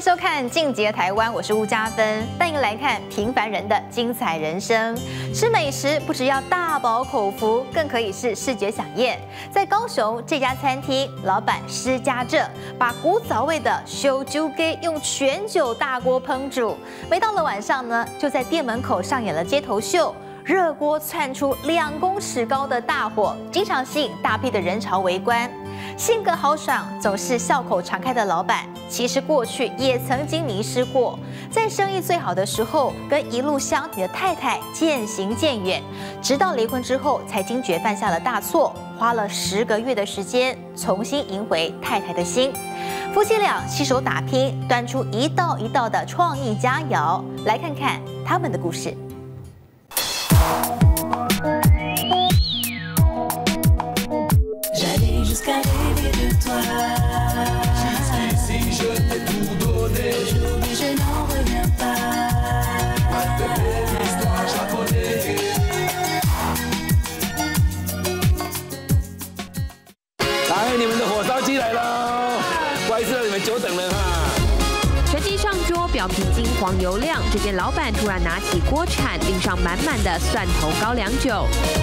收看《进阶台湾》，我是吴嘉芬，带您来看平凡人的精彩人生。吃美食不只要大饱口福，更可以是视觉飨宴。在高雄这家餐厅，老板施家正把古早味的烧酒鸡用全酒大锅烹煮，每到了晚上呢，就在店门口上演了街头秀。 热锅窜出2公尺高的大火，经常吸引大批的人潮围观。性格豪爽、总是笑口常开的老板，其实过去也曾经迷失过。在生意最好的时候，跟一路相挺的太太渐行渐远，直到离婚之后，才惊觉犯下了大错，花了10个月的时间重新赢回太太的心。夫妻俩携手打拼，端出一道一道的创意佳肴。来看看他们的故事。 来，你们的火烧鸡来喽！不好意思，你们久等了哈。 全鸡上桌，表皮金黄油亮。这间老板突然拿起锅铲，淋上满满的蒜头高粱酒。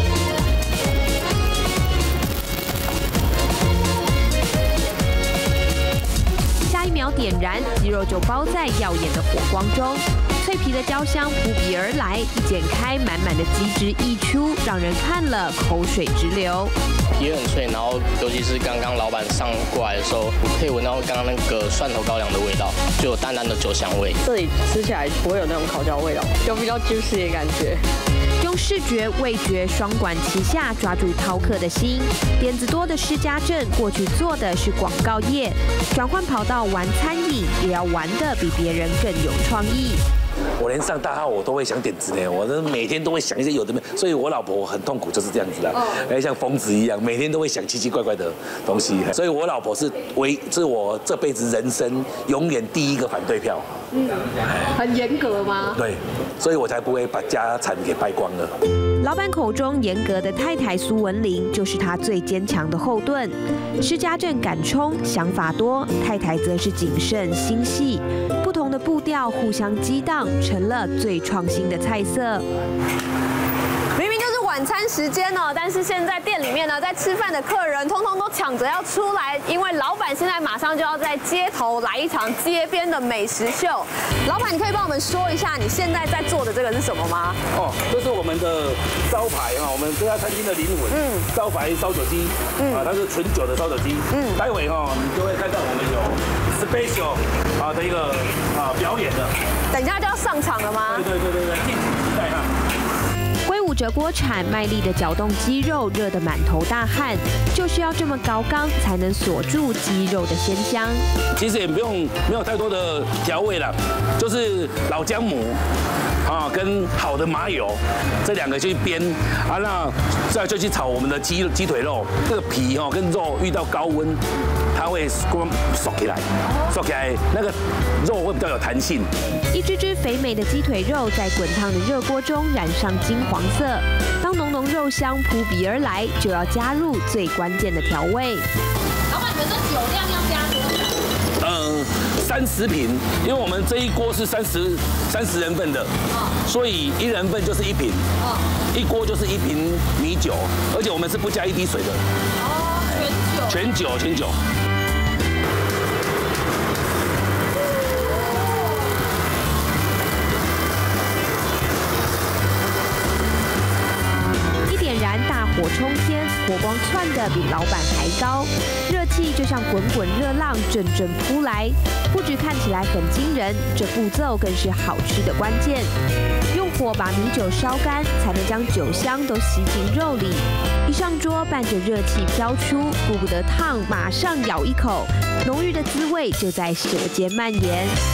下一秒点燃，鸡肉就包在耀眼的火光中，脆皮的焦香扑鼻而来，一剪开，满满的鸡汁溢出，让人看了口水直流。 皮很脆，然后尤其是刚刚老板上过来的时候，可以闻到刚刚那个蒜头高粱的味道，就有淡淡的酒香味。 这里吃起来不会有那种烤焦味道，有比较 juicy 的感觉。 用视觉、味觉双管齐下，抓住饕客的心。点子多的施家正，过去做的是广告业，转换跑道玩餐饮，也要玩得比别人更有创意。 我连上大号我都会想点子呢，我每天都会想一些有的没，所以我老婆很痛苦，就是这样子的，像疯子一样，每天都会想奇奇怪怪的东西，所以我老婆是我这辈子人生永远第一个反对票。 很严格吗？ 对，所以我才不会把家产给败光了。 老板口中严格的太太苏文玲，就是他最坚强的后盾。施家正敢冲，想法多；太太则是谨慎心细，不同的步调互相激荡，成了最创新的菜色。 明明就是晚餐时间呢，但是现在店里面呢，在吃饭的客人通通都抢着要出来，因为老板现在马上就要在街头来一场街边的美食秀。老板，你可以帮我们说一下你现在在做的这个是什么吗？ 哦，这是我们的招牌哈，我们这家餐厅的灵魂，招牌烧酒鸡，它是纯酒的烧酒鸡，待会哈，你就会看到我们有 special 的一个表演的， 等一下就要上场了吗？ 对，敬请期待哈。 挥舞着锅铲，卖力地搅动鸡肉，热得满头大汗，就是要这么高刚，才能锁住鸡肉的鲜香。 其实也没有太多的调味了，就是老姜母跟好的麻油，这2个去煸那再就去炒我们的鸡腿肉，这个皮跟肉遇到高温，它会缩起来，那个肉会比较有弹性。 一只只肥美的鸡腿肉在滚烫的热锅中染上金黄色，当浓浓肉香扑鼻而来，就要加入最关键的调味。 老板，你们的酒量要加多少 ？30瓶，因为我们这一锅是30人份的，所以1人份就是1瓶，1锅就是1瓶米酒，而且我们是不加1滴水的。哦，全酒。 大火冲天，火光窜得比老板还高，热气就像滚滚热浪阵阵扑来。不止看起来很惊人，这步骤更是好吃的关键。用火把米酒烧干，才能将酒香都吸进肉里。一上桌，伴着热气飘出，顾不得烫，马上咬一口，浓郁的滋味就在舌尖蔓延。 第一次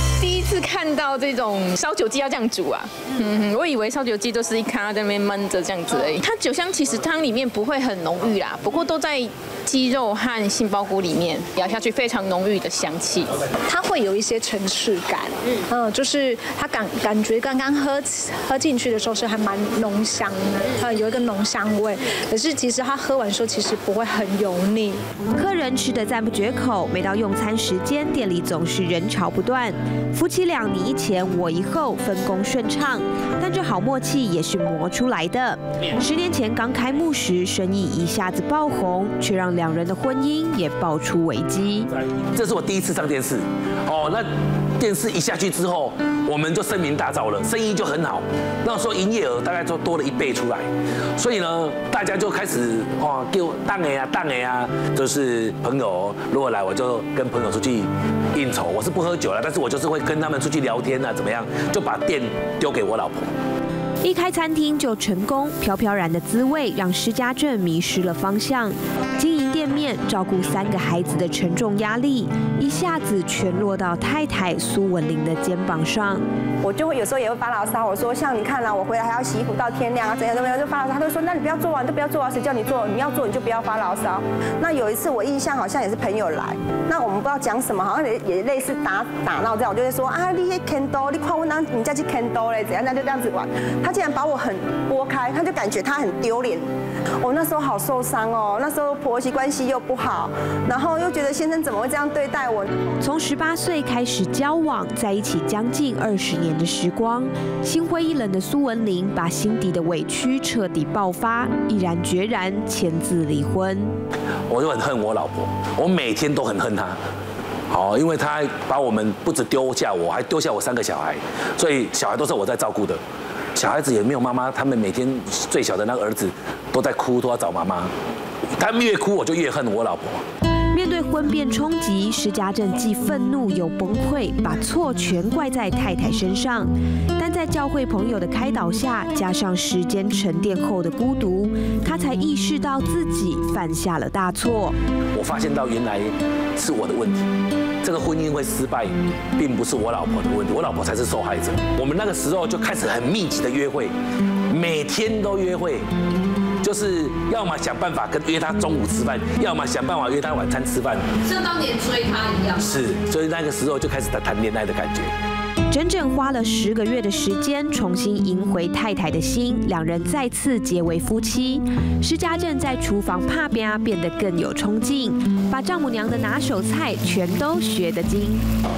次看到这种烧酒鸡要这样煮啊，我以为烧酒鸡都是一咖在那边焖着这样子而已。它酒香其实汤里面不会很浓郁啦，不过都在鸡肉和杏鲍菇里面咬下去非常浓郁的香气。 它会有一些层次感，就是它感觉刚刚喝进去的时候是还蛮浓香的，有一个浓香味。可是其实它喝完之后其实不会很油腻。 客人吃得赞不绝口，每到用餐时间，店里总是人潮不断。夫妻俩你一前我一后，分工顺畅，但这好默契也是磨出来的。10年前刚开幕时，生意一下子爆红，却让两人的婚姻也爆出危机。 这是我第一次上电视，那电视一下去之后，我们就声名大噪了，生意就很好。那时候营业额大概就多了1倍出来，所以呢，大家就开始给我当啊，就是朋友如果来，我就跟朋友出去应酬。我是不喝酒了，但是我就是会跟他们出去聊天啊，怎么样，就把店丢给我老婆。 一开餐厅就成功，飘飘然的滋味让施家正迷失了方向。经营店面、照顾3个孩子的沉重压力，一下子全落到太太苏文玲的肩膀上。 我就会有时候也会发牢骚，我说像你看啊，我回来还要洗衣服到天亮啊，怎样怎么样就发牢骚。他就说那你不要做啊，你就不要做啊，谁叫你做？你要做你就不要发牢骚。那有一次我印象好像也是朋友来，那我们不知道讲什么，好像也类似打闹这样，我就会说啊，你Kendo， 你看我当你家去 Kendo 嘞，怎样，那就这样子玩。他竟然把我很拨开，他就感觉他很丢脸。我那时候好受伤哦，那时候婆媳关系又不好，然后又觉得先生怎么会这样对待我？ 从18岁开始交往，在一起将近20年的时光，心灰意冷的苏文玲把心底的委屈彻底爆发，毅然决然签字离婚。 我就很恨我老婆，我每天都很恨她。因为她把我们不止丢下我，还丢下我3个小孩，所以小孩都是我在照顾的。小孩子也没有妈妈，他们每天最小的那个儿子都在哭，都要找妈妈。他们越哭，我就越恨我老婆。 面对婚变冲击，施家正既愤怒又崩溃，把错全怪在太太身上。但在教会朋友的开导下，加上时间沉淀后的孤独，他才意识到自己犯下了大错。 我发现到原来是我的问题。这个婚姻会失败，并不是我老婆的问题，我老婆才是受害者。我们那个时候就开始很密集的约会，每天都约会，就是要么想办法约她中午吃饭，要么想办法约她晚餐吃饭， 像当年追她一样。 是，所以那个时候就开始谈恋爱的感觉。 整整花了10个月的时间，重新赢回太太的心，两人再次结为夫妻。施家正在厨房怕变得更有冲劲，把丈母娘的拿手菜全都学得精。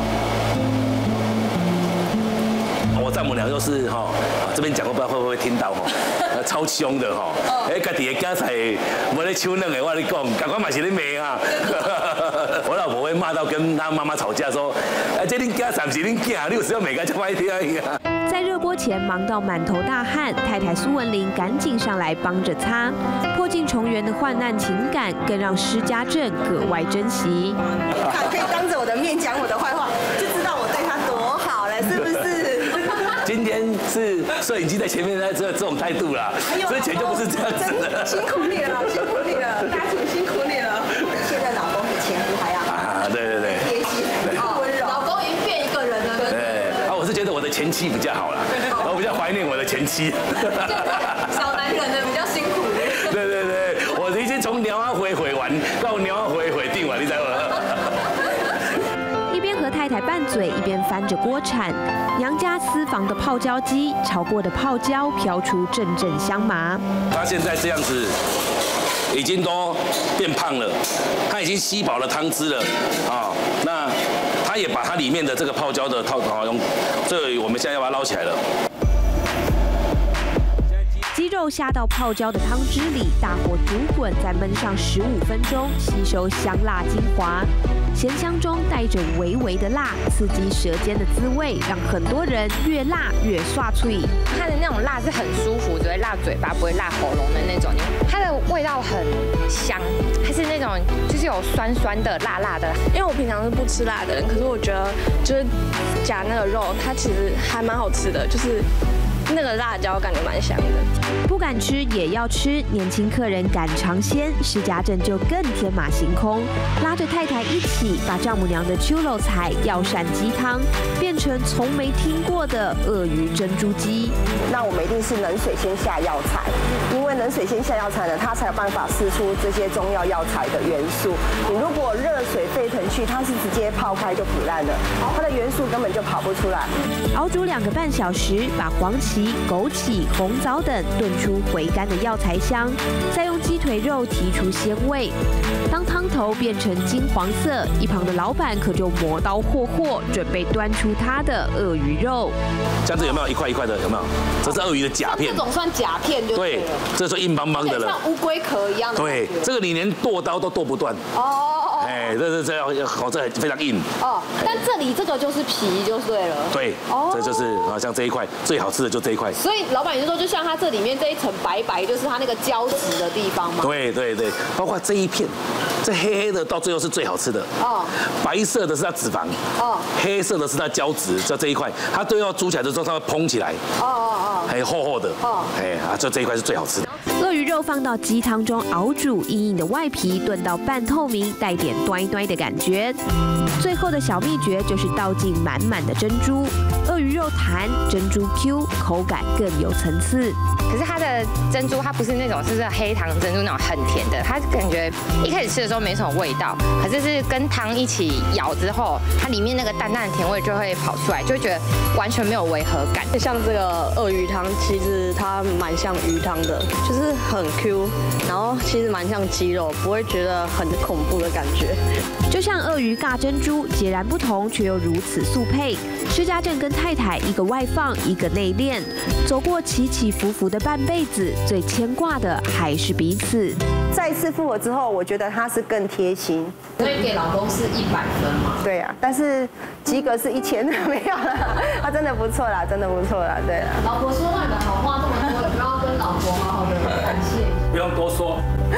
我丈母娘就是这边讲，我不知道会不会听到超凶的家己的家菜无咧手软的，我跟你讲，赶快嘛是咧骂啊！我老婆会骂到跟她妈妈吵架，说：“这恁家菜不是恁囝，你有时候骂个这么一听啊！” 在热播前忙到满头大汗，太太苏文玲赶紧上来帮着擦。破镜重圆的患难情感，更让施家正格外珍惜。 可以当着我的面讲我的坏话，就知道我对他多好了，是不是？ 今天是摄影机在前面，这种态度啦，之前就不是这样子的。 辛苦你了，辛苦你了，家庭辛苦你了。现在老公比前夫还要好。 对。 贴心，温柔。老公已经变一个人了。 对，我是觉得我的前妻比较好啦，我比较怀念我的前妻。 小男人的比较辛苦。 对，我已经从鸟啊回完，到鸟啊回定完，你知道吗？ 一边和太太拌嘴，一边翻着锅铲。娘家私房的泡椒鸡，炒过的泡椒飘出阵阵香麻。 他现在这样子，已经都变胖了，他已经吸饱了汤汁了那他也把它里面的这个泡椒的用，这我们现在要把它捞起来了。 鸡肉下到泡椒的汤汁里，大火煮滚，再焖上15分钟，吸收香辣精华。咸香中带着微微的辣，刺激舌尖的滋味，让很多人越辣越刷脆。 它的那种辣是很舒服，只会辣嘴巴，不会辣喉咙的那种。它的味道很香，它是那种就是有酸酸的、辣辣的。 因为我平常是不吃辣的人，可是我觉得就是夹那个肉，它其实还蛮好吃的，就是那个辣椒感觉蛮香的。 不敢吃也要吃，年轻客人敢尝鲜，施家正就更天马行空，拉着太太一起把丈母娘的秋肉菜药膳鸡汤变成从没听过的鳄鱼珍珠鸡。 那我们一定是冷水先下药材，因为冷水先下药材呢，它才有办法释出这些中药药材的元素。你如果热水沸腾去，它是直接泡开就腐烂了，它的元素根本就跑不出来。 熬煮2个半小时，把黄芪、枸杞、红枣等炖出回甘的药材香，再用鸡腿肉提出鲜味。当汤头变成金黄色，一旁的老板可就磨刀霍霍，准备端出他的鳄鱼肉。 像这有没有一块一块的？有没有？这是鳄鱼的甲片。 这种算甲片就对了。 对，这是硬邦邦的了， 像乌龟壳一样的。 对，这个你连剁刀都剁不断。哦。哎，这要好，这非常硬。哦， 但这里这个就是皮就对了。 对。哦。这就是啊，像这一块最好吃的就这一块。 所以老板就说，就像它这里面这一层白白，就是它那个胶质的地方嘛。 对对对，包括这一片，这黑黑的到最后是最好吃的。哦。白色的是它脂肪。哦。黑色的是它胶质，就这一块，它都要煮起来的时候，它会蓬起来。哦。还有厚厚的。哦。哎啊，就这一块是最好吃的。 鳄鱼肉放到鸡汤中熬煮，硬硬的外皮炖到半透明，带点端端的感觉。最后的小秘诀就是倒进满满的珍珠，鳄鱼肉弹，珍珠 Q， 口感更有层次。 可是它的珍珠，它不是那种就是黑糖珍珠那种很甜的，它感觉一开始吃的时候没什么味道，可是是跟汤一起咬之后，它里面那个淡淡的甜味就会跑出来，就会觉得完全没有违和感。 像这个鳄鱼汤，其实它蛮像鱼汤的，就是很 Q， 然后其实蛮像鸡肉，不会觉得很恐怖的感觉。 就像鳄鱼尬珍珠，截然不同却又如此速配。施家正跟太太一个外放，一个内敛，走过起起伏伏的半辈子，最牵挂的还是彼此。 再次复合之后，我觉得他是更贴心。 所以给老公是100分嘛？ 对啊，但是及格是1000的没有啦。他真的不错啦，真的不错啦，对啦。 老婆说那你的好话这么多，有没有要跟老婆好好的感谢？ 不用多说。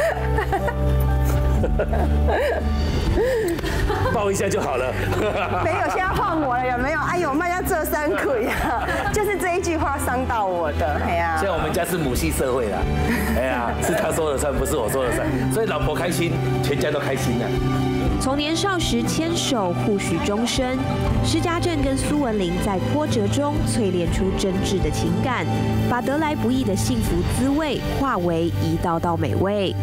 抱一下就好了。 没有，现在换我了，有没有？哎呦，妈要这3亏啊！就是这一句话伤到我的，哎呀。 现在我们家是母系社会啦，哎呀，是他说了算，不是我说了算，所以老婆开心，全家都开心啊。 从年少时牵手互许终身，施家正跟苏文玲在波折中淬炼出真挚的情感，把得来不易的幸福滋味化为一道道美味。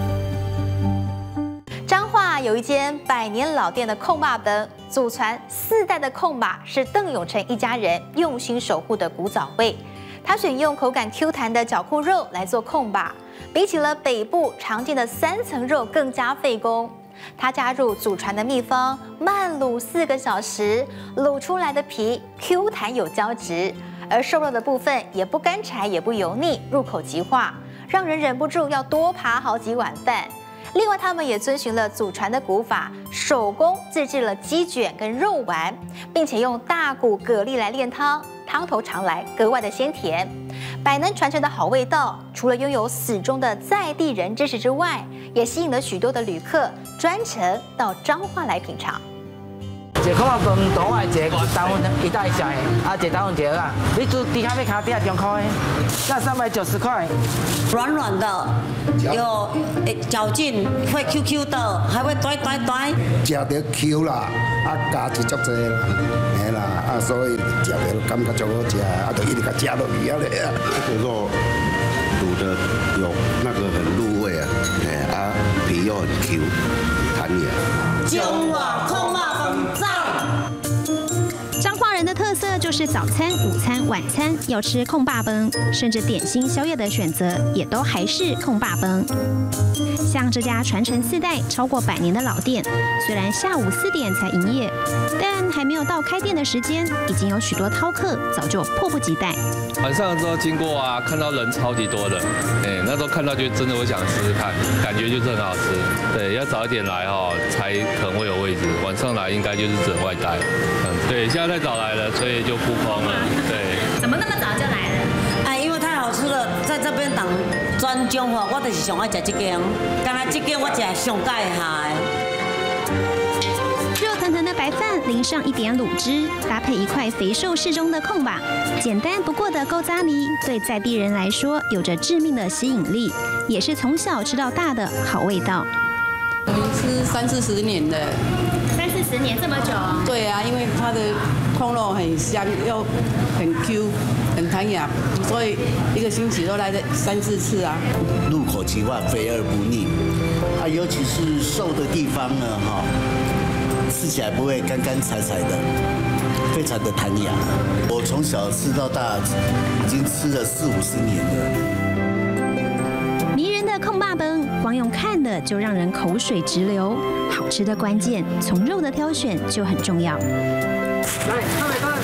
彰化有一间100年老店的控霸本，祖传4代的控霸是邓永成一家人用心守护的古早味。他选用口感 Q 弹的绞库肉来做控霸，比起了北部常见的3层肉更加费工。他加入祖传的秘方，慢卤4个小时，卤出来的皮 Q 弹有胶质，而瘦肉的部分也不干柴也不油腻，入口即化，让人忍不住要多扒好几碗饭。另外，他们也遵循了祖传的古法，手工自制了鸡卷跟肉丸，并且用大骨蛤蜊来炼汤，汤头尝来格外的鲜甜。百能传承的好味道，除了拥有死忠的在地人支持之外，也吸引了许多的旅客专程到彰化来品尝。 一个看饭图啊，一个单份1大小的，啊，一个单份1个啊。你煮底下要卡底下2块的，那390块。 软软的，有嚼劲，会 QQ 的，还会短。 食到 Q 啦，啊加一足济啦，嘿啦，啊所以食到感觉足好食，啊就一直甲食落去啊咧。这个肉卤的有那个很入味啊，哎啊皮又很 Q， 弹牙。 中华控霸本赞。 彰化人的特色就是早餐、午餐、晚餐要吃控霸崩，甚至点心、宵夜的选择也都还是控霸崩。像这家传承4代、超过100年的老店，虽然下午4点才营业，但还没有到开店的时间，已经有许多饕客早就迫不及待。 晚上的时候经过啊，看到人超级多的，那时候看到就真的会想试试看，感觉就是很好吃。对，要早一点来哈，才可能会有位置。晚上来应该就是只能外带。对，现在太早来了，所以就扑空了。对。 怎么那么早就来了？ 哎，因为太好吃了，在这边等专中吼，我就是上爱吃这间，刚才这间我吃上介下的。 热腾腾的白饭淋上一点卤汁，搭配一块肥瘦适中的控把，简单不过的勾扎泥，对在地人来说有着致命的吸引力，也是从小吃到大的好味道。 我们吃30-40年的 ，30-40年这么久啊？ 对啊，因为它的控肉很香，又很 Q， 很弹牙，所以一个星期都来3-4次啊。 入口即化，肥而不腻。啊，尤其是瘦的地方呢，吃起来不会干干柴柴的，非常的弹牙。我从小吃到大，已经吃了40-50年了。 迷人的控霸崩，光用看的就让人口水直流。好吃的关键，从肉的挑选就很重要。 来，看。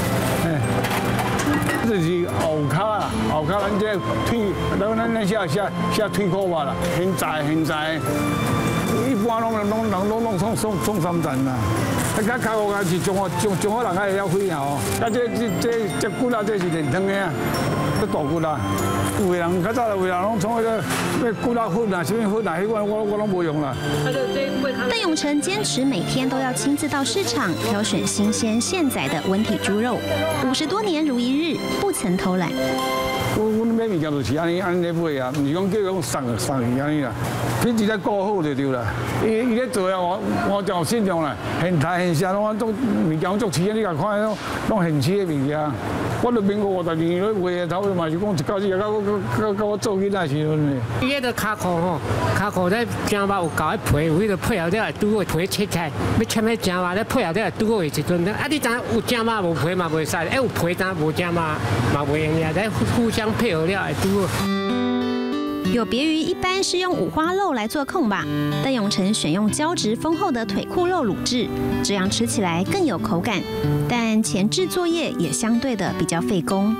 这是后脚啦，后脚咱这腿，咱下腿裤吧啦，现在，一般拢送3层啦。啊，脚脚个是中华人爱了会吼，啊这骨啦，这是练汤的啊，这大骨啦。有的人较早有的人拢从那个骨啦粉啊，什么粉啊，迄款我拢无用啦。 邓永成坚持每天都要亲自到市场挑选新鲜现宰的温体猪肉，50多年如一日，不曾偷懒。 阮买物件就是安尼咧买啊，唔是讲叫讲送去安尼啦，品质咧顾好就对啦。伊咧做啊，我真有信用啦，现菜现色拢物件足齐啊，你甲看拢现切的物件。我都民国50年咧卖头嘛是讲一到到我做囡仔时阵的。 伊迄个骹裤吼，骹裤咧正肉有搞迄皮，有迄个配合了拄好皮切起来，要切迄正肉咧配合了拄好的时阵，啊你知有正肉无皮嘛袂使，有皮但无正肉嘛袂用呀，在互相配合了拄好。 有别于一般是用五花肉来做控吧，邓永成选用胶质丰厚的腿裤肉卤制，这样吃起来更有口感，但前置作业也相对的比较费工。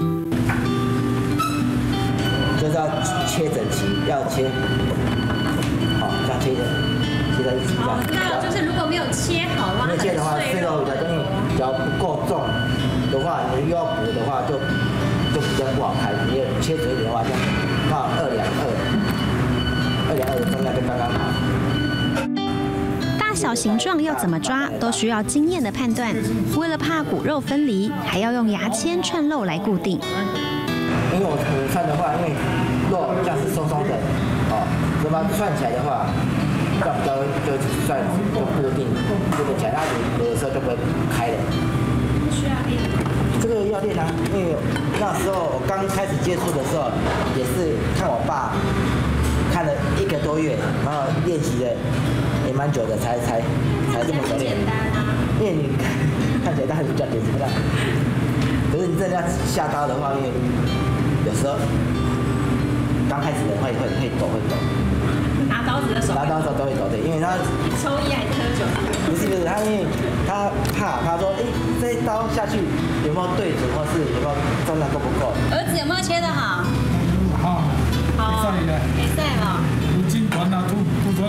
就是要切整齐，要切，好，这样切在一起。 哦，那就是如果没有切好的话， 没有切的话，碎肉的东西只要不够重的话，你又要补的话就比较不好开。你切嘴一点的话，这样放2两2的重量就刚刚好。 大小形状要怎么抓，都需要经验的判断。为了怕骨肉分离，还要用牙签串肉来固定。 因为我串的话，因为肉这样是松松的，如果把它串起来的话，这样比较就算就固定起来，它有的时候就不会开了。需要练？这个要练啊，因为那时候我刚开始接触的时候，也是看我爸看了1个多月，然后练习的也蛮久的，才这么熟练。因为你看起来它比较简单，可是你真的要下刀的话，因为有时候刚开始的会抖。 拿刀子的时候都会抖，对，因为他抽烟还是喝酒？ 不是，他因为他怕，他说，这一刀下去有没有对准，或是有没有重量够不够？ 儿子有没有切得好？ 好，好， 比赛了。 有金团啊，土砖。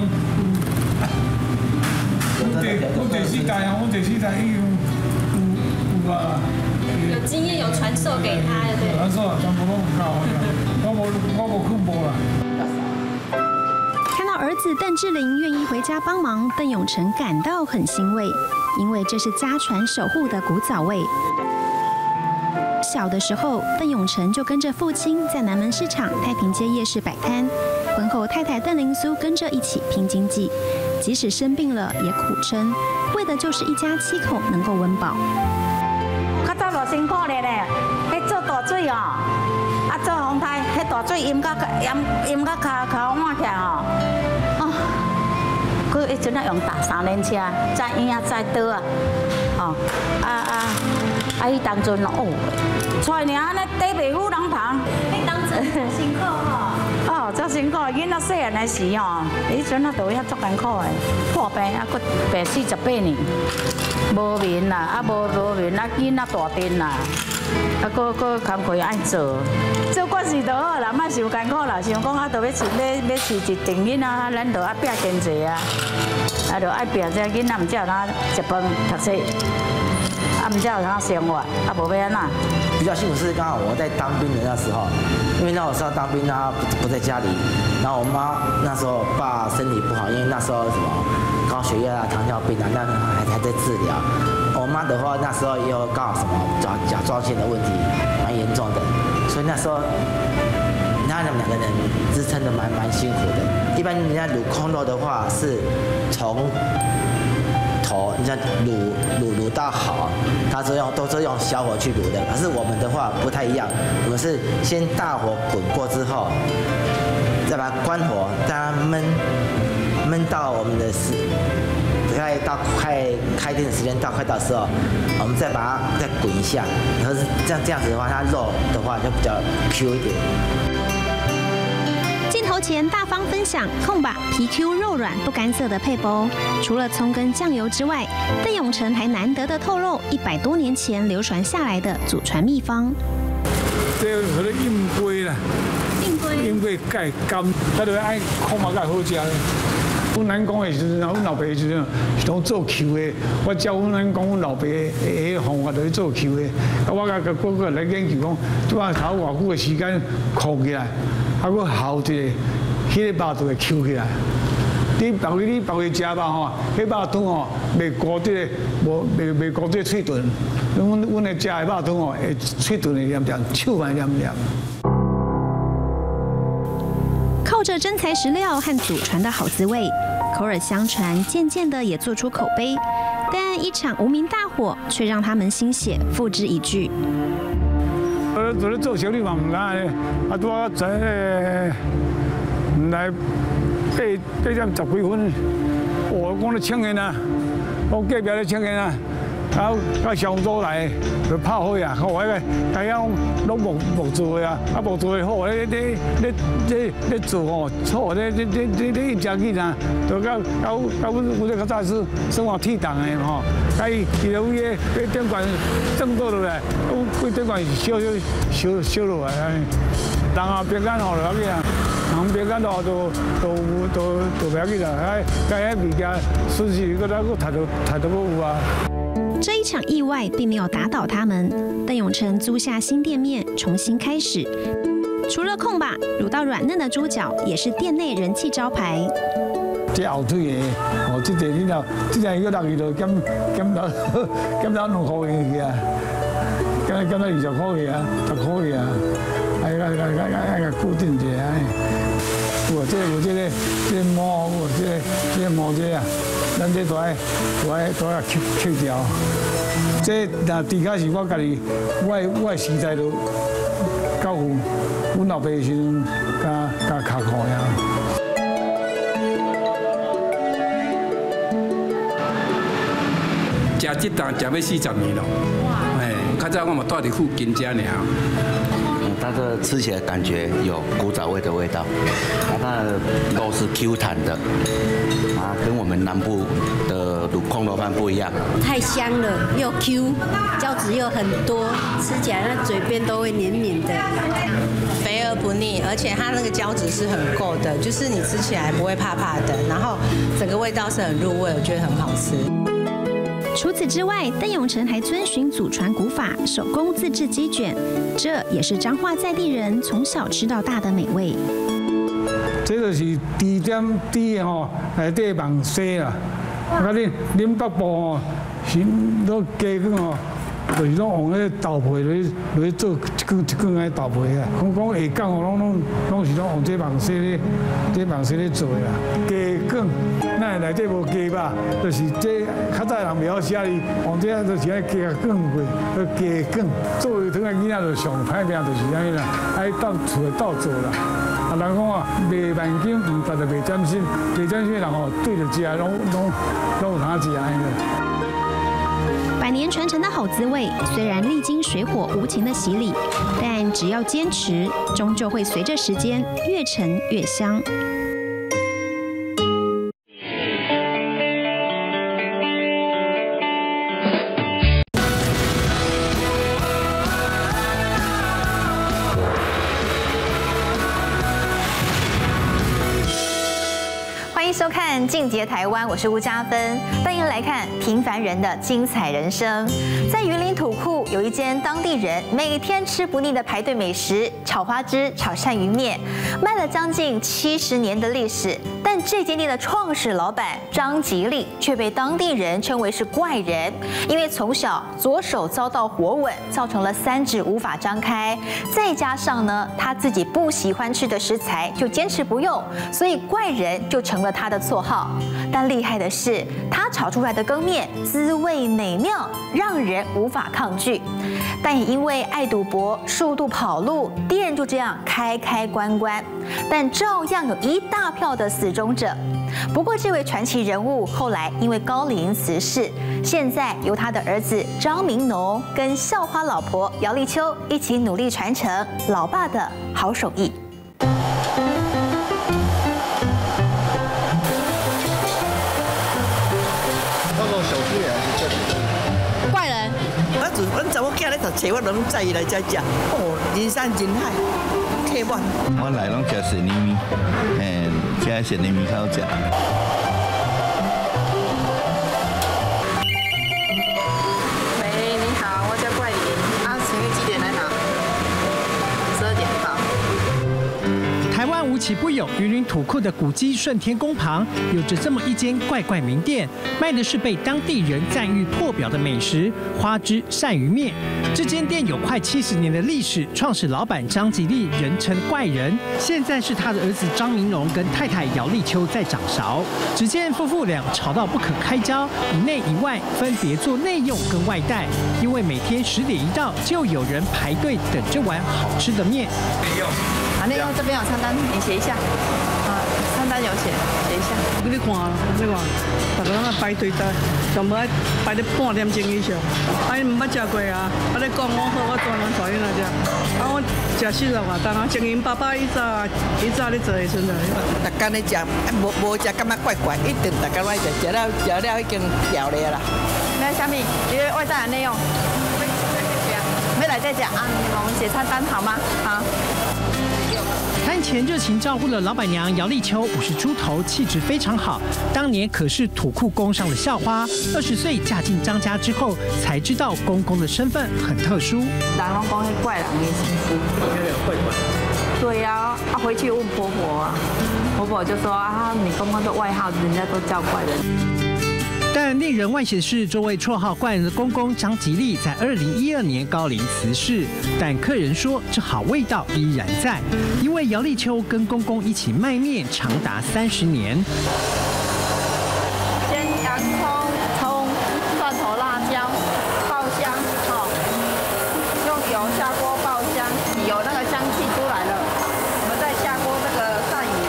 我这世代啊， 有经验，有传授给他，对。 传授，全部拢有教，我无困无啦。 看到儿子邓志霖愿意回家帮忙，邓永成感到很欣慰，因为这是家传守护的古早味。小的时候，邓永成就跟着父亲在南门市场太平街夜市摆摊，婚后太太邓玲苏跟着一起拼经济，即使生病了也苦撑，为的就是一家7口能够温饱。 较早就辛苦咧，迄做大水哦。做风台，迄大水淹到脚换起来吼，佮迄阵啊用大3轮车，载婴仔载倒啊，伊当阵出尔安尼底袂赴人旁， 迄当阵辛苦吼。 足辛苦，囡仔细汉的时吼，迄阵啊都遐足艰苦的，破病啊，佮病48年，无眠啦，无眠啊，囡仔大阵啦。佮工课爱做管是就好啦，莫受艰苦啦。想讲啊，要饲一阵囡仔，咱就爱拼经济啊，就爱拼这囡仔，毋才有通食饭读书。 啊，唔知有啥生活，啊，无要安那。 比较幸福是刚好我在当兵的那时候，因为那时候当兵他不在家里，然后我妈那时候爸身体不好，因为那时候什么高血压啊、糖尿病啊，那还在治疗。我妈的话那时候也有刚好什么甲状腺的问题，蛮严重的，所以那时候他们两个人支撑的蛮辛苦的。一般人家卤控肉的话是从头，你像卤到好，它都是用小火去卤的。可是我们的话不太一样，我们是先大火滚过之后，再把它关火，让它焖到我们的大概到快开店的时间快到的时候，我们再把它再滚一下，然后这样子的话，它肉的话就比较 Q 一点。 镜头前大方分享控把皮 Q 肉软不干涩的配包，除了葱跟酱油之外，邓永成还难得的透露100多年前流传下来的祖传秘方。 这个叫做硬龟啦，硬龟盖干，它就爱控把盖好食。阮南讲的时阵，阮老爸的时阵是拢做球的，我教阮南讲，阮老爸的方法就是做球的。啊，我甲个来研究讲，拄啊头偌久的时间烤起来，啊，佫烤一个，迄个肉就会 Q 起来。你别个食肉吼，迄肉汤吼袂糊这个，袂糊这脆炖。阮的食的肉汤吼，会脆炖的黏黏，手嘛黏黏。 靠着真材实料和祖传的好滋味，口耳相传，渐渐的也做出口碑。但一场无名大火却让他们心血付之一炬。 做咧做小李嘛唔敢咧，啊拄啊在唔来8点10几分，我讲咧抢烟啊，我隔壁咧抢烟啊。到消防组来就拍火啊！我迄个大家拢木做的啊，啊木做的好，咧做吼，错咧一只囡仔，就到我这较早是生活铁档的吼，甲伊就有迄个电管正倒落来，规电管烧落来，人啊别干吼就要紧啊，人别干吼都不要紧啦，甲迄物件损失搁再赚到有啊。 这一场意外并没有打倒他们，邓永成租下新店面，重新开始。除了控把卤到软嫩的猪脚，也是店内人气招牌。 这后腿的，哦，这个你若这个要6个就减到2块去啊，减到20块去啊，10块去啊，个固定一下。有这毛，这毛这啊，咱这都要去掉。这那底下是我家己，我的食材都到有，阮老爸的时阵加卡苦呀。 食这档食要40年了，哎，较早我嘛住伫附近遮尔。 它的吃起来感觉有古早味的味道，它的肉是 Q 弹的，啊，跟我们南部的卤控肉饭不一样。 太香了，又 Q， 胶质又很多，吃起来那嘴边都会黏黏的， 肥而不腻，而且它那个胶质是很够的，就是你吃起来不会怕怕的，然后整个味道是很入味，我觉得很好吃。 除此之外，邓永成还遵循祖传古法，手工自制鸡卷，这也是彰化在地人从小吃到大的美味。 这就是低的吼，内底网西啦。啊，恁北部吼是都加工吼，就是拢用迄豆皮来做一卷个豆皮啊。讲下港吼，拢是拢用这网西咧做的啦。加工，咱内底无加吧，就是这较早人袂晓写哩，用这就是爱加工过，加工。做汤的囡仔就上歹命，就是安尼啦，爱到厝内斗做啦。啊，人讲啊，卖万斤唔值就卖点心，卖点心的人吼对着食，拢有通食安尼。 100年传承的好滋味，虽然历经水火无情的洗礼，但只要坚持，终究会随着时间越陈越香。 迎收看《进阶台湾》，我是吴嘉芬，欢迎来看平凡人的精彩人生。在云林土库有一间当地人每天吃不腻的排队美食——炒花枝、炒鳝鱼面，卖了将近70年的历史。但这间店的创始老板张吉利却被当地人称为是怪人，因为从小左手遭到火吻，造成了3指无法张开，再加上呢他自己不喜欢吃的食材就坚持不用，所以怪人就成了他的绰号。但厉害的是，他炒出来的羹面滋味美妙，让人无法抗拒。但也因为爱赌博、数度跑路，店就这样开关关，但照样有一大票的死忠者。不过，这位传奇人物后来因为高龄辞世，现在由他的儿子张明农跟校花老婆姚丽秋一起努力传承老爸的好手艺。 怪人，阮查某囝咧读册，我拢载伊来遮食。哦，人山人海，客满。 我来拢食雪泥米，吃雪泥米较好食。 喂，你好，我叫怪林。请问几点来拿？12点到。 台湾无奇不有，云林土库的古迹顺天宫旁有着这么一间怪名店，卖的是被当地人赞誉破表的美食——花枝鳝鱼面。这间店有快70年的历史，创始老板张吉利人称怪人，现在是他的儿子张明荣跟太太姚丽秋在掌勺。只见夫妇俩吵到不可开交，以内以外分别做内用跟外带，因为每天10点一到，就有人排队等着碗好吃的面。 内用这边有餐单，你写一下。餐单有写一下。 你看，大家那排队全部爱排咧半点钟以上。你唔捌食过啊？你讲我好，我专门带你来食。我食40外档啊，情形爸爸以早咧做的时阵，大家咧食，无食感觉怪怪，一定大家来食，食了已经调了啦。 那小米，你的外带内用？没来再讲啊，我们写餐单好吗？好。 餐前热情照顾了老板娘姚丽秋，50出头，气质非常好。当年可是土库宫上的校花，20岁嫁进张家之后，才知道公公的身份很特殊。 人拢讲迄怪人的媳妇，对呀，回去问婆婆啊，婆婆就说啊，你公公的外号人家都叫怪人。 但令人惋惜的是，这位绰号怪人的公公张吉利在2012年高龄辞世。但客人说，这好味道依然在，因为姚丽秋跟公公一起卖面长达30年。 先洋葱、蒜头、辣椒爆香，用油下锅爆香，有那个香气出来了，我们再下锅这个鳝鱼。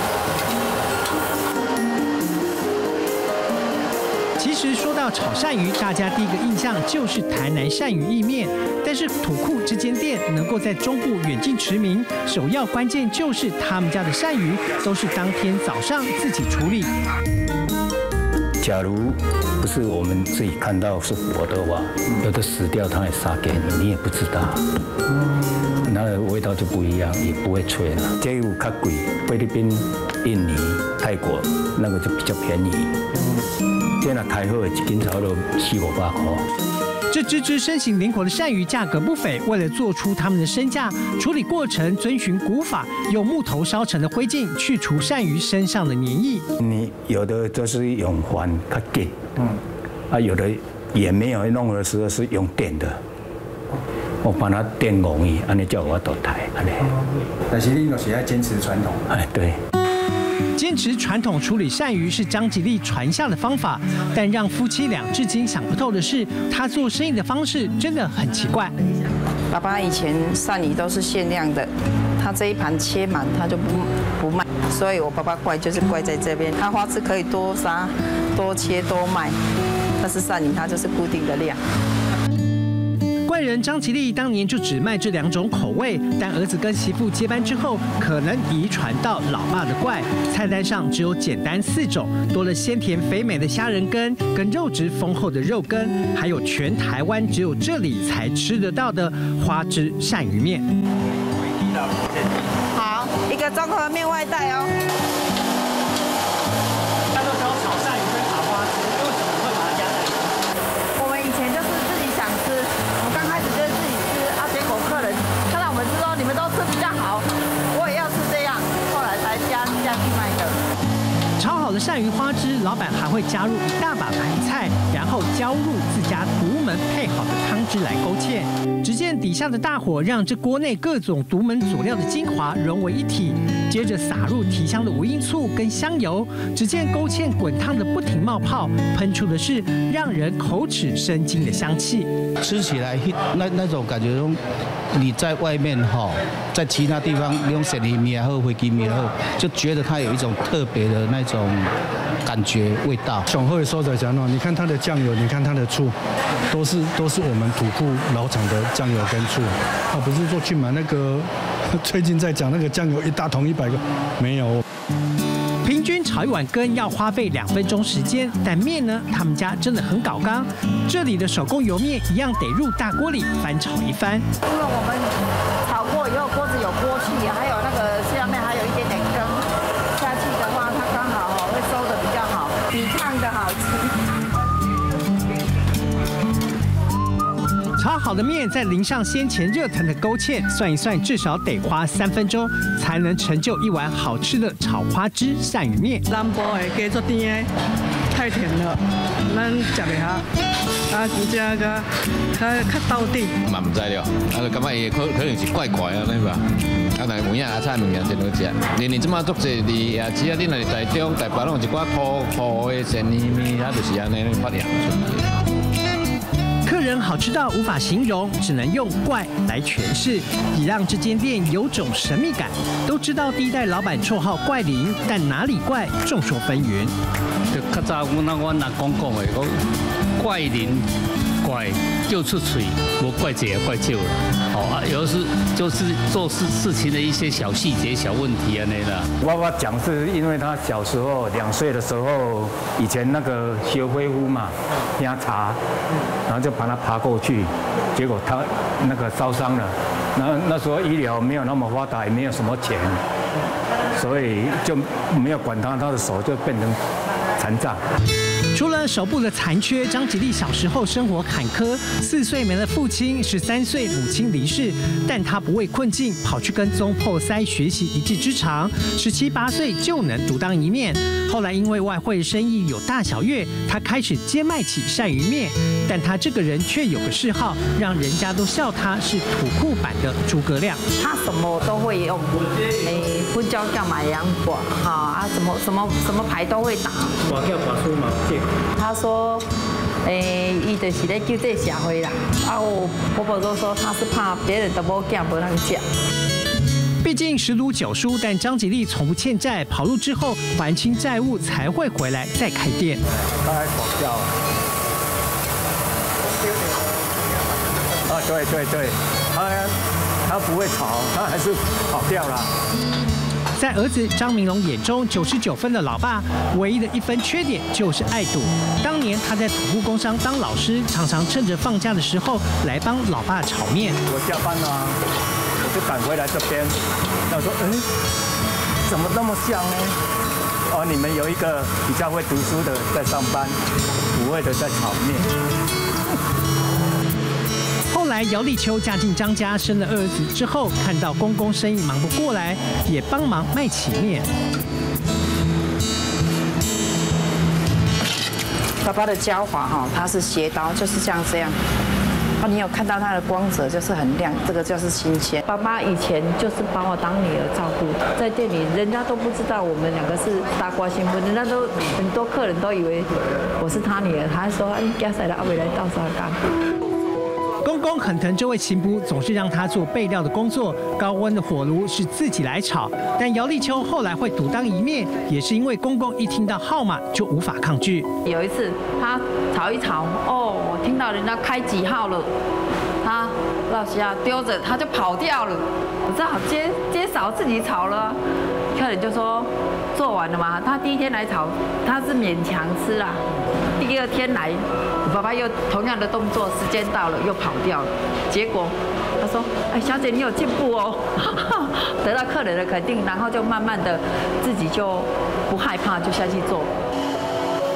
其实说到炒鳝鱼，大家第一个印象就是台南鳝鱼意面。但是土库这间店能够在中部远近驰名，首要关键就是他们家的鳝鱼都是当天早上自己处理。 假如不是我们自己看到是活的话，有的死掉他也杀给你，你也不知道，那个味道就不一样，也不会脆了。这有较贵，菲律宾、印尼、泰国那个就比较便宜。这那开好的一斤差不多400-500块。 这只身形灵活的鳝鱼价格不菲，为了做出它们的身价，处理过程遵循古法，用木头烧成的灰烬去除鳝鱼身上的粘液。 你有的就是用环较紧，有的也没有弄的时候是用电的，我把它电容易，安尼叫我倒台，安尼。 但是你就是要坚持传统。 对。 坚持传统处理鳝鱼是张吉利传下的方法，但让夫妻俩至今想不透的是，他做生意的方式真的很奇怪。 爸爸以前鳝鱼都是限量的，他这一盘切满他就不卖，所以我爸爸怪就是怪在这边。他花枝可以多杀、多切、多卖，但是鳝鱼它就是固定的量。 怪人张吉利当年就只卖这2种口味，但儿子跟媳妇接班之后，可能遗传到老爸的怪。菜单上只有简单4种，多了鲜甜肥美的虾仁羹，跟肉质丰厚的肉羹，还有全台湾只有这里才吃得到的花枝鳝鱼面。 好，一个综合面外带哦。 去卖的。 炒好的鳝鱼花枝，老板还会加入一大把白菜，然后浇入自家独门配好的汤汁来勾芡。只见底下的大火让这锅内各种独门佐料的精华融为一体，接着撒入提香的无音醋跟香油。只见勾芡滚烫的不停冒泡，喷出的是让人口齿生津的香气。 吃起来那种感觉中，你在外面在其他地方用鳝鱼面或飞机面后，就觉得它有一种特别的那种感觉味道。 雄厚的所在讲你看它的酱油，你看它的醋，都是我们土库老厂的酱油跟醋，不是说去买那个最近在讲那个酱油一大桶100个，没有。 平均炒一碗羹要花费2分钟时间，但面呢，他们家真的很搞刚。这里的手工油面一样得入大锅里翻炒一番。 因为我们炒过以后，锅子有锅气，还有那个下面还有一点点羹，下去的话，它刚好会收的比较好，比烫的好吃。 炒好的面再淋上先前热腾的勾芡，算一算至少得花3分钟，才能成就一碗好吃的炒花枝鳝鱼面。 南部的鸡足甜的，太甜了，咱食袂下。真个较到底。 嘛唔知了，就感觉伊可能是怪怪啊，你吧？但有影阿菜物件真好食。你即马足济你也只要你来台中、台北拢有一寡土的鳝鱼面，它就是安尼发扬出来。 客人好吃到无法形容，只能用怪来诠释，也让这间店有种神秘感。都知道第一代老板绰号怪灵，但哪里怪，众说纷纭。 就较早阮阿公讲的，讲怪灵怪就出嘴，无怪这也怪旧了。有时就是做事情的一些小细节、小问题啊那的。 我讲是因为他小时候2岁的时候，以前那个学恢复嘛，给他查，然后就把他爬过去，结果他那个烧伤了。那时候医疗没有那么发达，也没有什么钱，所以就没有管他的手就变成残障。 除了手部的残缺，张吉利小时候生活坎坷，4岁没了父亲，13岁母亲离世，但他不畏困境，跑去跟踪破塞学习一技之长，17、18岁就能独当一面。后来因为外汇生意有大小月，他开始兼卖起鳝鱼面，但他这个人却有个嗜好，让人家都笑他是土库版的诸葛亮。 他什么都会用，不教干嘛样管什么牌都会打。 我叫把书嘛， 他说，伊就是咧救这社会啦。我婆婆都说他是怕别人的某囝无人讲。 毕竟10赌9输，但张吉利从不欠债，跑路之后还清债务才会回来再开店。 他还跑掉了。对，他不会吵，他还是跑掉了。 在儿子张明龙眼中，99分的老爸，唯一的1分缺点就是爱赌。当年他在土木工商当老师，常常趁着放假的时候来帮老爸炒面。 我下班了，我就赶回来这边，我说，怎么那么像呢？你们有一个比较会读书的在上班，不会的在炒面。 后来姚立秋嫁进张家，生了2儿子之后，看到公公生意忙不过来，也帮忙卖起面。 爸爸的教法他是斜刀，就是像这样。你有看到它的光泽就是很亮，这个就是新鲜。爸爸以前就是把我当女儿照顾，在店里人家都不知道我们2个是大瓜新婚，人家都很多客人都以为我是他女儿，他还说你家谁来阿伟来倒沙干。 公公很疼这位情妇，总是让他做备料的工作，高温的火炉是自己来炒。但姚立秋后来会独当一面，也是因为公公一听到号码就无法抗拒。 有一次他炒一炒，我听到人家开几号了，他老虾丢着他就跑掉了，我只好接手自己炒了。客人就说做完了吗？他第1天来炒，他是勉强吃啦。第2天来，我爸爸又同样的动作，时间到了又跑掉了。结果他说：“小姐你有进步哦。”得到客人的肯定，然后就慢慢的自己就不害怕，就下去做。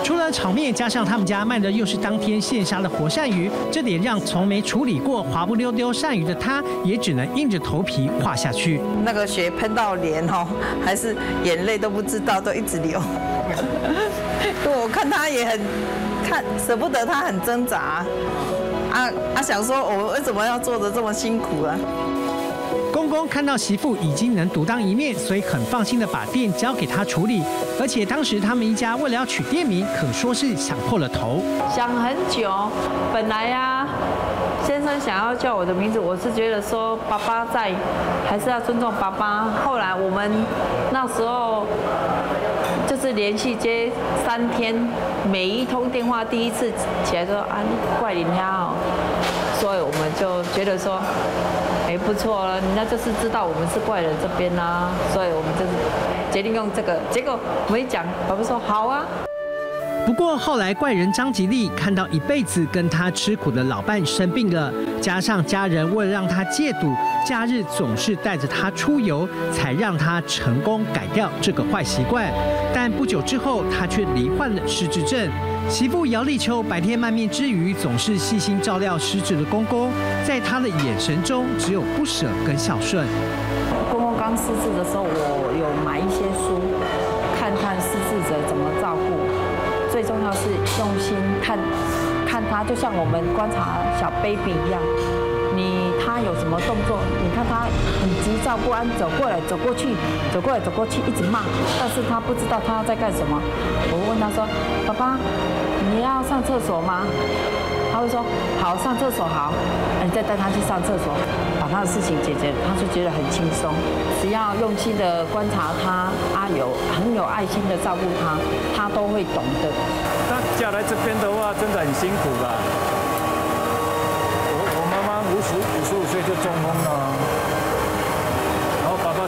除了炒面，加上他们家卖的又是当天现杀的活鳝鱼，这点让从没处理过滑不溜丢鳝鱼的他，也只能硬着头皮画下去。 那个血喷到脸哦，还是眼泪都不知道，都一直流。我看他也很舍不得，他很挣扎。想说我为什么要做得这么辛苦啊？ 公公看到媳妇已经能独当一面，所以很放心的把店交给他处理。而且当时他们一家为了要取店名，可说是想破了头。 想很久，本来呀，先生想要叫我的名字，我是觉得说爸爸在，还是要尊重爸爸。后来我们那时候就是连续接3天，每一通电话第一次起来说啊，怪人家哦，所以我们就觉得说。不错了，人家就是知道我们是怪人这边啦，所以我们就是决定用这个。结果我们一讲，爸爸说好啊。 不过后来怪人张吉利看到一辈子跟他吃苦的老伴生病了，加上家人为了让他戒赌，假日总是带着他出游，才让他成功改掉这个坏习惯。但不久之后，他却罹患了失智症。媳妇姚丽秋白天卖面之余，总是细心照料失智的公公，在他的眼神中只有不舍跟孝顺。 公公刚失智的时候，我有买一些书，看看失智者怎么照顾。最重要是用心看他，就像我们观察小 baby 一样。他有什么动作？你看他很急躁不安，走过来走过去，走过来走过去，一直骂，但是他不知道他在干什么。我问他说：“爸爸，你要上厕所吗？”他会说：“好，上厕所好。”你再带他去上厕所，把他的事情解决，他就觉得很轻松。只要用心的观察他，很有爱心的照顾他，他都会懂的。 他嫁来这边的话，真的很辛苦吧。55岁就中风了，然后爸爸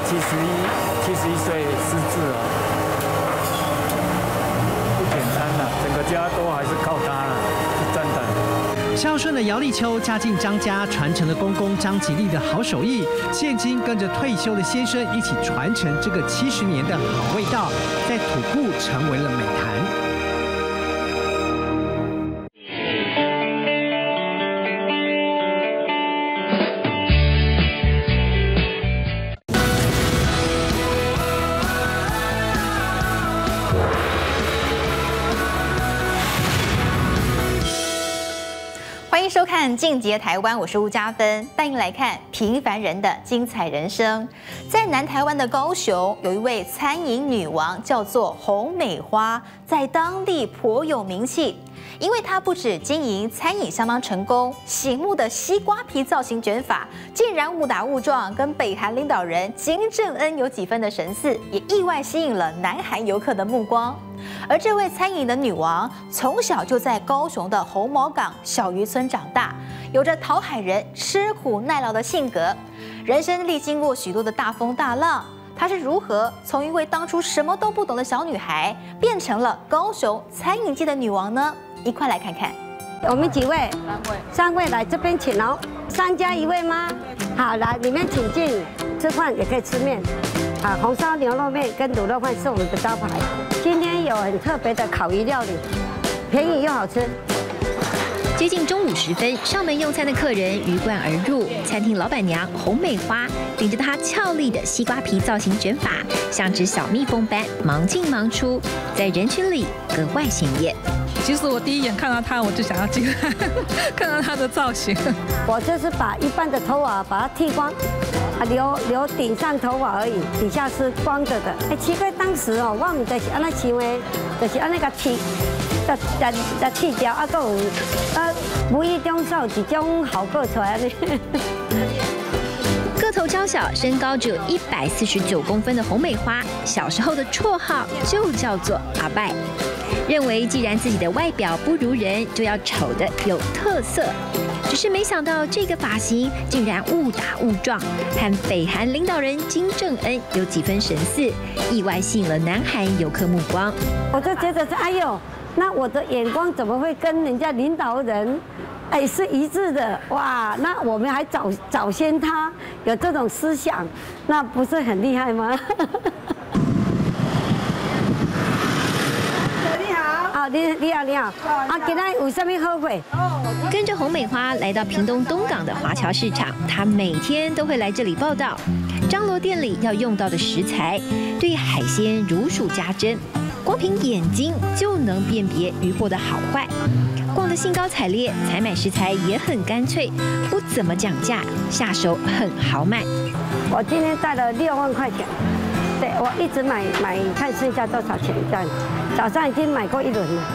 71岁失智了，不简单了，整个家都还是靠他了，是真的。 孝顺的姚丽秋嫁进张家，传承了公公张吉利的好手艺，现今跟着退休的先生一起传承这个70年的好味道，在土库成为了美谈。 欢迎收看《进阶台湾》，我是吴嘉芬，带您来看平凡人的精彩人生。在南台湾的高雄，有一位餐饮女王，叫做洪美花，在当地颇有名气。因为她不止经营餐饮相当成功，醒目的西瓜皮造型卷发竟然误打误撞跟北韩领导人金正恩有几分的神似，也意外吸引了南韩游客的目光。而这位餐饮的女王，从小就在高雄的红毛港小渔村长大，有着讨海人、吃苦耐劳的性格。人生历经过许多的大风大浪，她是如何从一位当初什么都不懂的小女孩，变成了高雄餐饮界的女王呢？一块来看看。 我们几位？3位来这边请哦，3加1位吗？好，来里面请进，吃饭也可以吃面。啊，红烧牛肉面跟卤肉饭是我们的招牌。今天有很特别的烤鱼料理，便宜又好吃。 接近中午时分，上门用餐的客人鱼贯而入，餐厅老板娘洪美花顶着她俏丽的西瓜皮造型卷发，像只小蜜蜂般忙进忙出，在人群里格外显眼。 其实我第一眼看到她，我就想要进来，看到她的造型。 我就是把一半的头发把它剃光，留顶上头发而已，底下是光着的。哎，奇怪，当时哦，我们就是安那想的，就是安那个剃，剃掉，啊，还有无意中有一种效果出来呢。 个头娇小，身高只有149公分的洪美花，小时候的绰号就叫做阿拜。认为既然自己的外表不如人，就要丑得有特色。只是没想到这个发型竟然误打误撞，和北韩领导人金正恩有几分神似，意外吸引了南韩游客目光。 我就觉得是，哎呦，那我的眼光怎么会跟人家领导人？哎，是一致的哇！那我们还早先他有这种思想，那不是很厉害吗？ 你好，今天有什么好货？ 跟着洪美花来到屏东东港的华侨市场，她每天都会来这里报道张罗店里要用到的食材，对海鲜如数家珍，光凭眼睛就能辨别鱼货的好坏。逛得兴高采烈，采买食材也很干脆，不怎么讲价，下手很豪迈。 我今天带了6万块钱，对我一直买，看剩下多少钱这样。早上已经买过1轮了。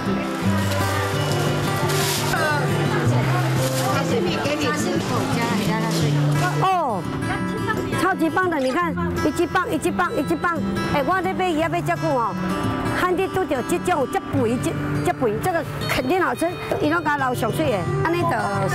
哦，超级棒的！你看，一级棒。哎，我那边也要吃过哦。汉地拄到这种这肥，这个肯定好吃。伊拢甲捞上水的，安尼就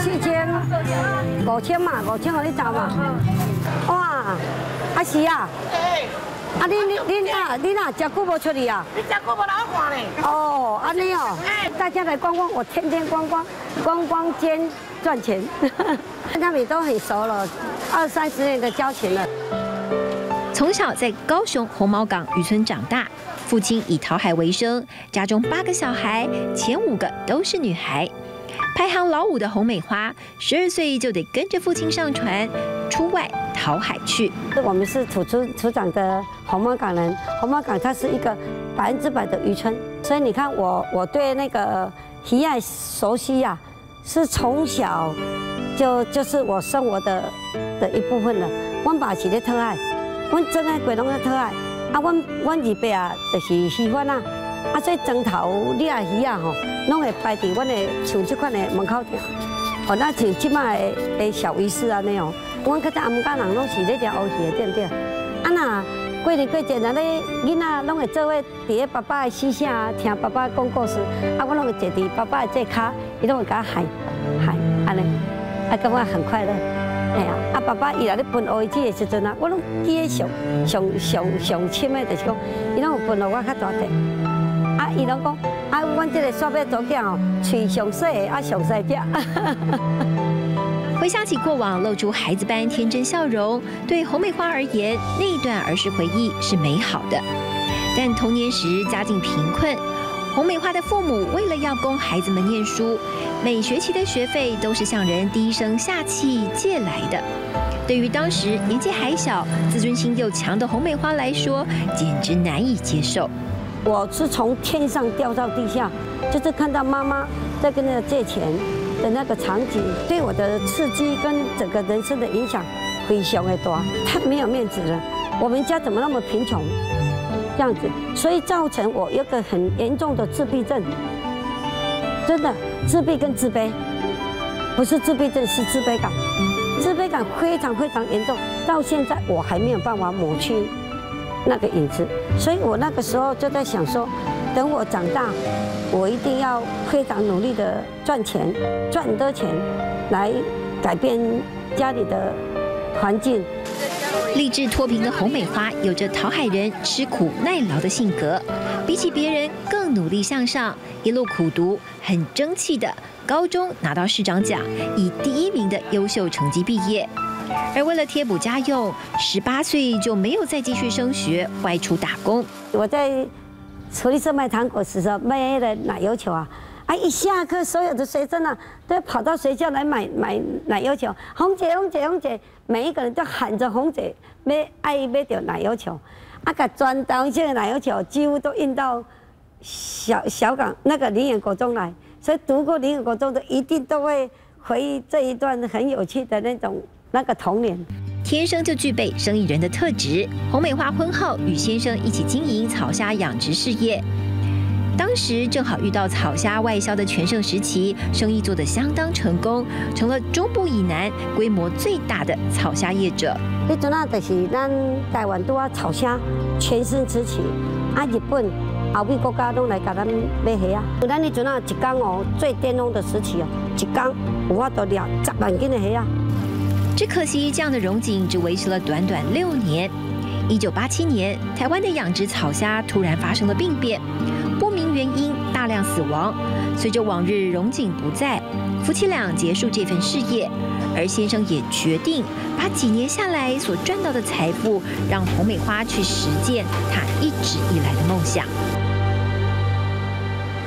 4500嘛，5000互你找嘛。哇，啊是啊。啊，你哪食久无出去啊？你食久无来看嘞。哦，安尼哦，大家来逛逛，我天天逛兼赚钱。他们都很熟了，20、30年的交情了。 从小在高雄红毛港渔村长大，父亲以讨海为生，家中8个小孩，前5个都是女孩。排行老5的洪美花，12岁就得跟着父亲上船出外讨海去。 我们是土长的红毛港人，红毛港它是一个100%的渔村，所以你看我对那个鱼爱熟悉呀，是从小就是我生活的一部分了。阮爸是咧讨海，阮整个过拢咧讨海，啊，阮二伯啊就是鱼贩啊。啊，所以庄头你啊鱼啊吼，拢会摆伫阮的像这款的门口埕。哦，那像即摆的小鱼市安尼哦，阮较早阿姆家人拢是咧钓乌鱼的，对不对？啊那过年过节，那咧囡仔拢会做伙伫咧爸爸的膝下听爸爸讲故事，啊，我拢会坐伫爸爸的这骹，伊拢会甲我喊安尼，啊，感觉很快乐。哎呀，啊，爸爸伊来咧分乌鱼子的时阵啊，我拢记得上深的，就是讲，伊拢有分互我较大块。啊，伊拢讲，啊，阮这个煞尾祖囝哦，喙上细的，啊上细只。 回想起过往，露出孩子般天真笑容，对洪美花而言，那一段儿时回忆是美好的。但童年时家境贫困，洪美花的父母为了要供孩子们念书，每学期的学费都是向人低声下气借来的。对于当时年纪还小、自尊心又强的洪美花来说，简直难以接受。 我是从天上掉到地下，就是看到妈妈在跟人家借钱的那个场景，对我的刺激跟整个人生的影响非常的大，太没有面子了。我们家怎么那么贫穷，这样子，所以造成我有个很严重的自闭症。真的，自闭跟自卑，不是自闭症，是自卑感。自卑感非常严重，到现在我还没有办法抹去那个影子，所以我那个时候就在想说，等我长大，我一定要非常努力的赚钱，赚很多钱，来改变家里的环境。 立志脱贫的洪美花有着讨海人吃苦耐劳的性格，比起别人更努力向上，一路苦读，很争气的高中拿到市长奖，以第1名的优秀成绩毕业。而为了贴补家用，18岁就没有再继续升学，外出打工。 我在福利社卖糖果时候卖的奶油球啊，一下课所有的学生啊都跑到学校来买奶油球，红姐，每一个人都喊着红姐爱买到奶油球，把全台湾的奶油球几乎都运到小港那个林园国中来，所以读过林园国中的一定都会回忆这一段很有趣的那个童年。 天生就具备生意人的特质。洪美花婚后与先生一起经营草虾养殖事业，当时正好遇到草虾外销的全盛时期，生意做得相当成功，成了中部以南规模最大的草虾业者。 迄阵啊，就是咱台湾拄啊草虾全盛时期，日本、欧美国家拢来甲咱买虾啊。咱迄阵啊，一天哦，最巅峰的时期哦，一天有法度抓10万斤的虾啊。 只可惜这样的荣景只维持了短短6年。1987年，台湾的养殖草虾突然发生了病变，不明原因大量死亡。随着往日荣景不在，夫妻俩结束这份事业，而先生也决定把几年下来所赚到的财富，让洪美花去实践她一直以来的梦想。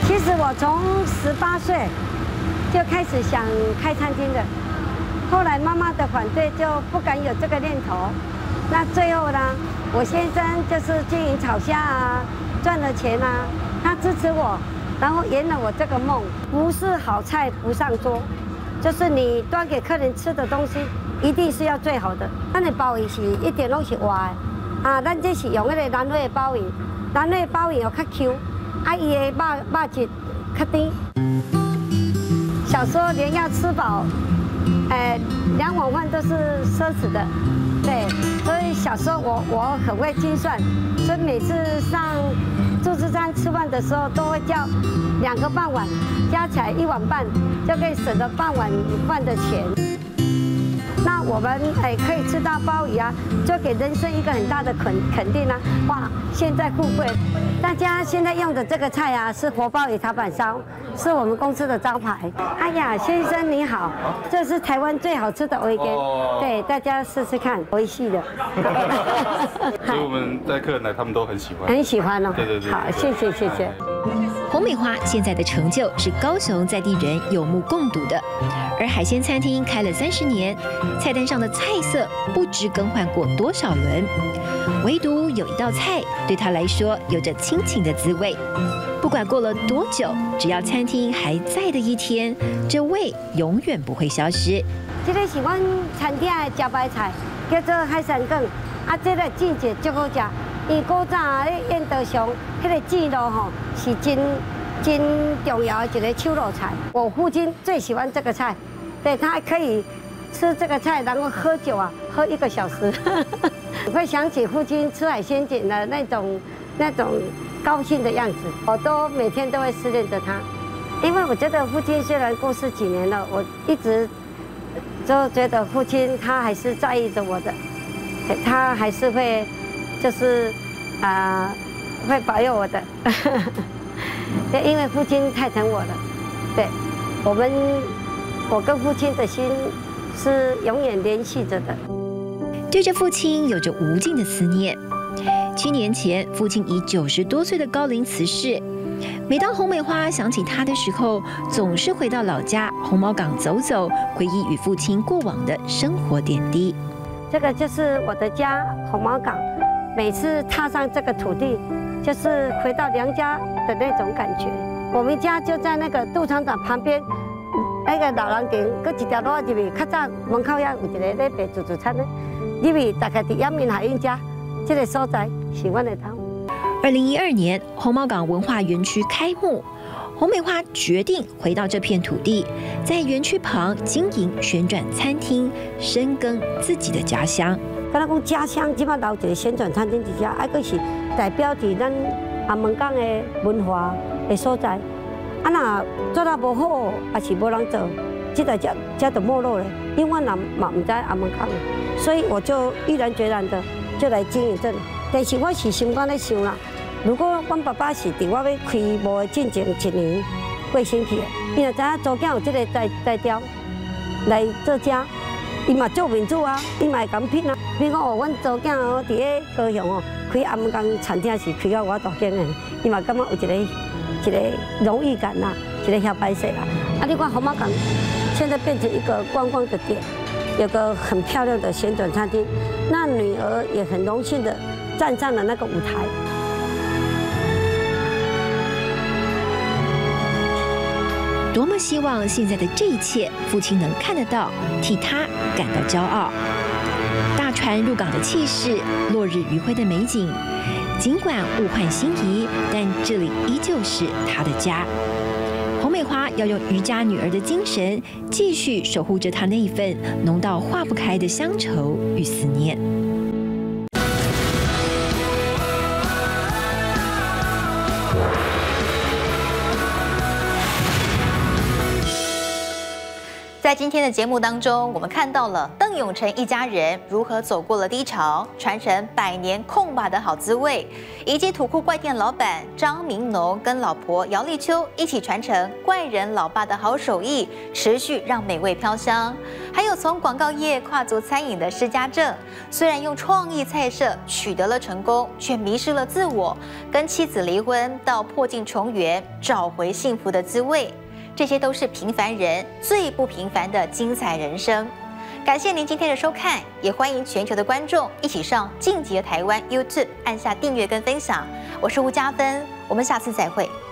其实我从18岁就开始想开餐厅的，后来妈妈的反对就不敢有这个念头。那最后呢，我先生就是经营炒虾啊，赚了钱啊，他支持我，然后圆了我这个梦。不是好菜不上桌，就是你端给客人吃的东西一定是要最好的。咱的鲍鱼是一点都是活的，啊，咱这是用那个南威的鲍鱼，南威的鲍鱼又较 Q， 啊，伊的肉质较甜。小时候连要吃饱，2碗饭都是奢侈的，对，所以小时候我很会精算，所以每次上自助餐吃饭的时候都会叫2个半碗，加起来1碗半，就可以省了半碗饭的钱。那我们可以吃到鲍鱼啊，就给人生一个很大的肯定啊！哇，现在富贵，大家现在用的这个菜啊是活鲍鱼塔板烧，是我们公司的招牌。哎呀，先生你好，这是台湾最好吃的蚵羹，对，大家试试看，美味しい的。 所以我们带客人来，他们都很喜欢， 很喜欢哦。 对。 好，谢谢。 洪美花现在的成就是高雄在地人有目共睹的，而海鲜餐厅开了30年，菜单上的菜色不知更换过多少轮，唯独有一道菜对他来说有着亲情的滋味。不管过了多久，只要餐厅还在的一天，这味永远不会消失。 这个是阮餐厅的招牌菜，叫做海参卷，啊，这个季节最好吃。因为古早咧宴德上，迄个荠肉吼是真重要的一个手肉菜。我父亲最喜欢这个菜，对他还可以吃这个菜，然后喝酒啊，喝1个小时。会想起父亲吃海鲜卷的那种高兴的样子，我都每天都会思念着他。因为我觉得父亲虽然过世几年了，我一直就觉得父亲他还是在意着我的，他还是会。就是会保佑我的，对，因为父亲太疼我了。对，我跟父亲的心是永远联系着的。 对着父亲有着无尽的思念。7年前，父亲以90多岁的高龄辞世。每当洪美花想起他的时候，总是回到老家红毛港走走，回忆与父亲过往的生活点滴。 这个就是我的家，红毛港。每次踏上这个土地，就是回到娘家的那种感觉。我们家就在那个杜厂长旁边，那个老人亭，搁一条路入去，较早门口遐有一个咧卖自助餐的，入去大概伫阳明海运家，这个所在是阮的头。 2012年，红毛港文化园区开幕，洪美花决定回到这片土地，在园区旁经营旋转餐厅，深耕自己的家乡。 敢若讲家乡，即摆留一个旋转餐厅伫遮，还佫是代表伫咱阿门港的文化的所在。啊，若做得无好，也是无人做，这代遮就没落了。因为我人嘛唔知阿门港，所以我就毅然决然的就来经营这里。但是我是心肝咧想啦，如果阮爸爸是伫我要开幕的进前1年过身去的，伊就知影租囝有这个代调来做家。伊嘛做民主啊，伊嘛会敢拼啊。比如讲哦，阮租囝哦，伫咧高雄哦，开阿门港餐厅是开到我大间的，伊嘛感觉有一个荣誉感啦，一个遐摆势啦。啊，你看红毛港现在变成一个观光的点，有个很漂亮的旋转餐厅，那女儿也很荣幸的站上了那个舞台。 多么希望现在的这一切，父亲能看得到，替他感到骄傲。大船入港的气势，落日余晖的美景，尽管物换星移，但这里依旧是他的家。洪美花要用渔家女儿的精神，继续守护着她那一份浓到化不开的乡愁与思念。 在今天的节目当中，我们看到了邓永成一家人如何走过了低潮，传承100年控把的好滋味，以及土库怪店老板张明农跟老婆姚丽秋一起传承怪人老爸的好手艺，持续让美味飘香。 还有从广告业跨足餐饮的施家正，虽然用创意菜色取得了成功，却迷失了自我，跟妻子离婚到破镜重圆，找回幸福的滋味。这些都是平凡人最不平凡的精彩人生。感谢您今天的收看，也欢迎全球的观众一起上晋级的台湾 YouTube 按下订阅跟分享。我是吴嘉芬，我们下次再会。